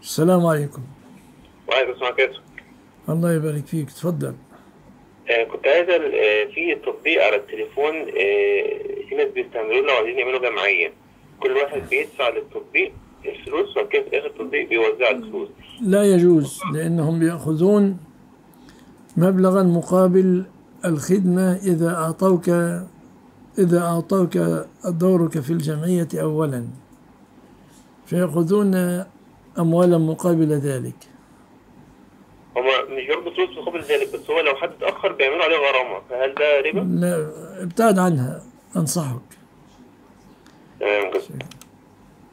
السلام عليكم. وعايز اسمع كده. الله يبارك فيك، تفضل. كنت عايز في تطبيق على التليفون، في ناس بيستعملوه لو عايزين يعملوا جمعية. كل واحد بيدفع للتطبيق الفلوس، وبعد كده في آخر التطبيق بيوزع الفلوس. لا يجوز، لأنهم يأخذون مبلغا مقابل الخدمة إذا أعطوك دورك في الجمعية أولا، فيأخذون أموالا مقابل ذلك. هما مش بياخدوا فلوس مقابل ذلك، بس هو لو حد اتأخر بيعملوا عليه غرامة، فهل ده ربا؟ لا، ابتعد عنها، أنصحك. تمام كده.